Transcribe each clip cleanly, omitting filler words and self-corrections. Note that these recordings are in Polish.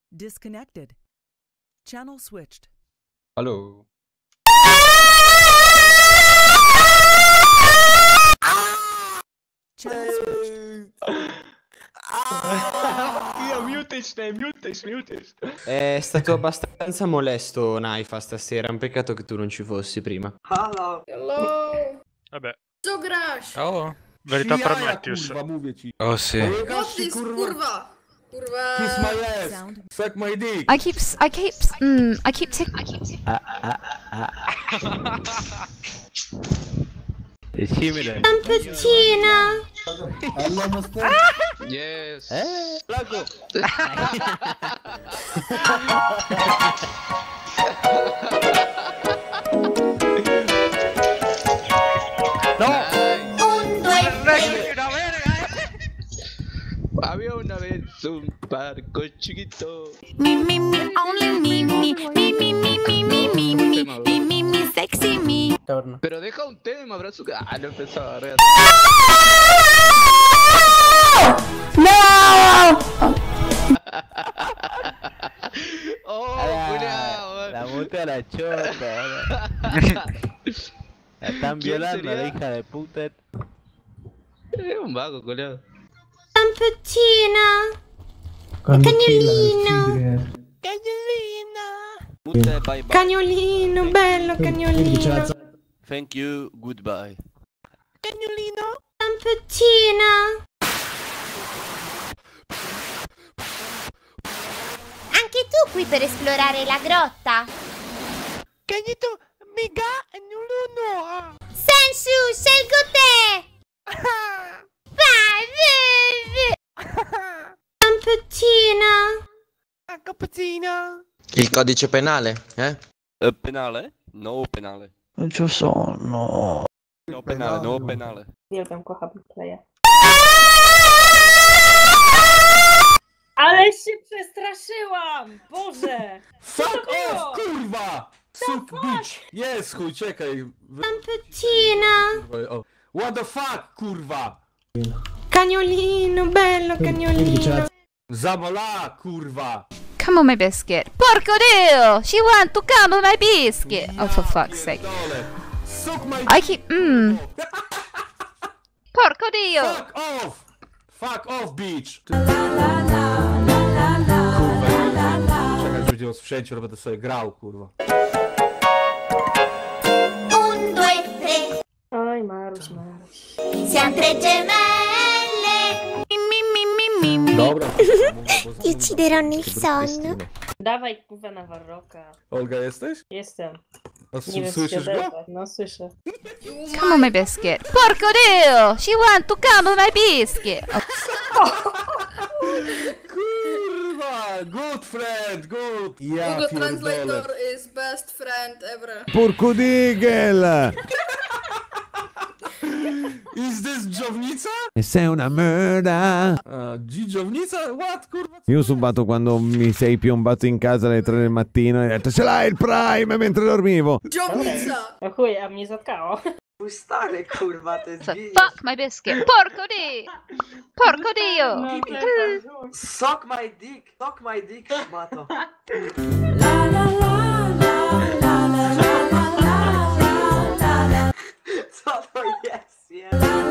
Disconnected. Channel switched. Hallo. Channel switched. Io mutest. È stato abbastanza molesto Naifa stasera, è un peccato che tu non ci fossi prima. Hello. Vabbè. Co grasz? Oh, verità per Matthews. Kurwa, mówię ci. Oh sì. What is kurwa? Kiss Kurwa. my ass. Sound. Suck my dick. I keep È simile. Lampeggina. Yes. Lago. Un, due, tre. Había una vez un barco chiquito. Me, only me, sexy me. Torno. Pero deja un tema, brazo. Ah, no empezaba a reír. No! Oh, cuidado. La muta la chota. La están ¿Quién violando, la sería? hija de puta. Es un vago, culiado. Lampeggina. Cagnolino. Puta, bye bye. Cagnolino, bello cagnolino. Thank you, goodbye. Lampeggina. Anche tu qui per esplorare la grotta? Cagnito, miga, no. Sensu, scelgo te! Vai, Lampeggina. Cappuccina. Il codice penale, eh? Penale? No penale. Non ci sono. No penale, no penale. Uwielbiam, kocham Playa. Ale się przestraszyłam! Boże! Fuck było? off, kurwa! Suck bitch. Yes, chuj, czekaj. Lampeggina. O. What the fuck, kurwa? Cagnolino, bello cagnolino. Zamola, kurwa. Come on my biscuit. Porco Dio! She want to come on my biscuit. Oh, for fuck's sake. Dole. Suck my I keep, Porco Dio! Fuck off! Fuck off, bitch! Kurwa, czekaj, aż będzie o sprzęciu, będę sobie grał, kurwa. Un, due, tre. Oj, Maruś. Siamo tre gemelle. Dobra. Ti ucciderò nel sonno. Dawaj kurwa na Warrocka. Olga, jesteś? Jestem. A Nie wiem, czy słyszysz się go? odezwać. No słyszę. Come on my biscuit. Porco Dio! She want to come on my biscuit. Kurwa! Good friend, good! Ja Google pierdolę. Translator is best friend ever. Porco digel! Is this dżownica? Sei una merda! Dżownica? What, kurwa? Io ho subato quando mi sei piombato in casa alle 3 del mattino e hai detto ce l'hai il Prime mentre dormivo! Dżownica! O chuj, a mnie zatkało. Mój stary, kurwa, to jest Fuck my biscuit. Porco Dio! Porco Dio! No, Suck my dick, szmato. Co to jest, je?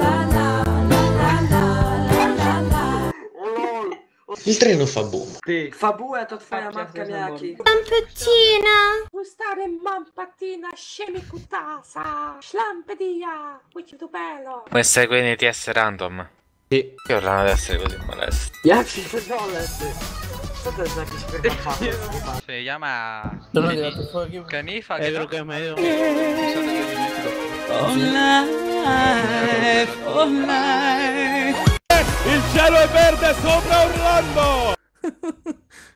Lol. Il treno fa boom. Ty, fabułę to twoja matka miała jaki? Lampeggina. Mój stary mam patina, siemi kutasa, szlampedia, uci tu bello. Può essere quelli di TS random. Sì. Che urlano ad essere così molesti. Ja pierdolę, ty. Co to jest za jakiś kurwa patos, chyba? Se llama Canifa. Pedro che è meglio. Il cielo è verde sopra Orlando!